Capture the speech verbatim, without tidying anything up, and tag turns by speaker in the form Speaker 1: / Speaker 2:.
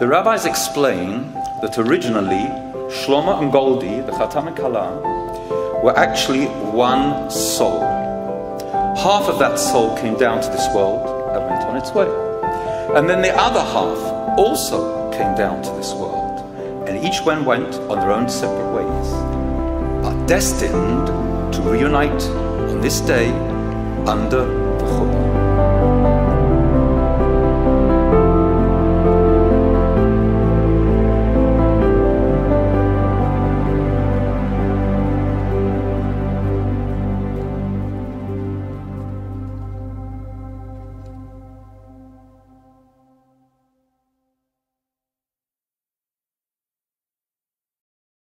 Speaker 1: The rabbis explain that originally Shlomo and Goldie, the Chatan and Kala, were actually one soul. Half of that soul came down to this world and went on its way. And then the other half also came down to this world. And each one went on their own separate ways, but destined to reunite on this day under